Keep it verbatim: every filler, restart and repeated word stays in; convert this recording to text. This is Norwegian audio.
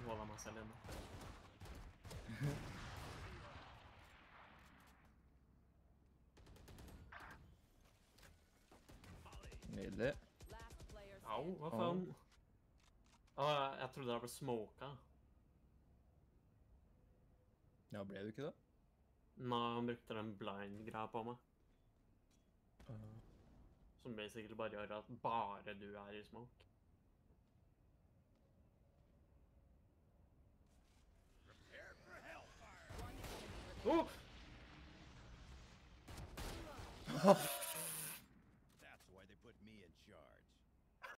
Holder meg selv inne. Nydelig. Au, hva faen? Åh, jeg trodde jeg ble smoka. Ja, ble du ikke det? Nå han brukte den blind-greia på meg. Uh. Som basically bare gjør at bare du er i smoke. Oh!